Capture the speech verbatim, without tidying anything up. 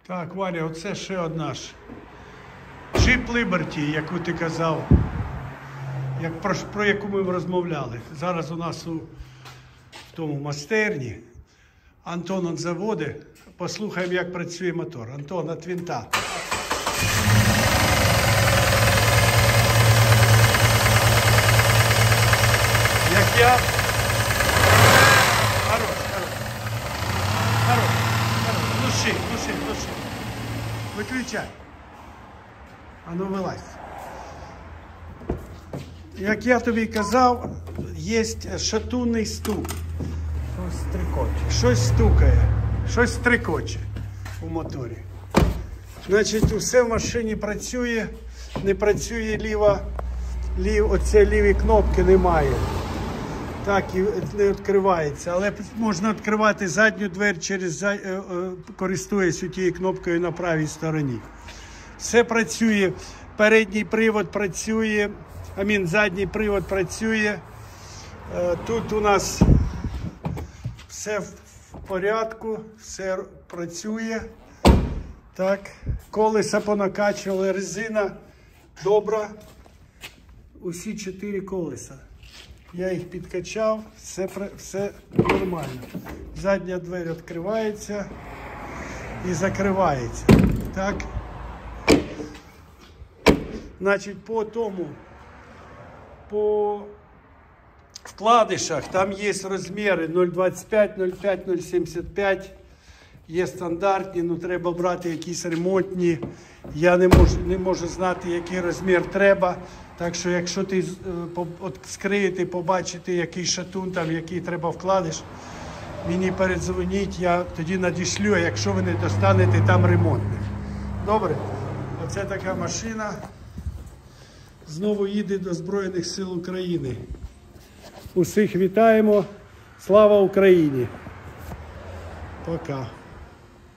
Так, Валя, оце ще одна ж. Jeep Liberty, яку ти казав, як про, про яку ми розмовляли. Зараз у нас у в тому майстерні. Антон от заводи. Послухаємо, як працює мотор. Антон, от винта. Як я... Хорош, хорош. Хорош, хорош. Глуши, глуши, глуши. Виключай. А ну вилазь. Як я тобі казав, є шатунний стук. Щось стрикоче. Щось стукає, щось стрикоче у моторі. Значить, усе в машині працює, не працює ліва, лів, оце ліві кнопки немає. Так і не відкривається, але можна відкривати задню двері, через, е, е, користуючись тією кнопкою на правій стороні. Все працює, передній привод працює, амін, задній привод працює. Е, тут у нас все в порядку, все працює. Так, колеса понакачували, резина добра. Усі чотири колеса. Я їх підкачав, все, все нормально. Задня двері відкривається і закривається. Так. Значить, по тому, по вкладишах, там є розміри нуль двадцять п'ять, нуль п'ять, нуль сімдесят п'ять. Є стандартні, але треба брати якісь ремонтні. Я не можу, не можу знати, який розмір треба. Так що, якщо ти скриєте, побачите, який шатун, там, який треба вкладиш, мені передзвоніть, я тоді надішлю, а якщо ви не достанете там ремонтних. Добре? Оце така машина. Знову їде до Збройних сил України. Усіх вітаємо. Слава Україні! Пока.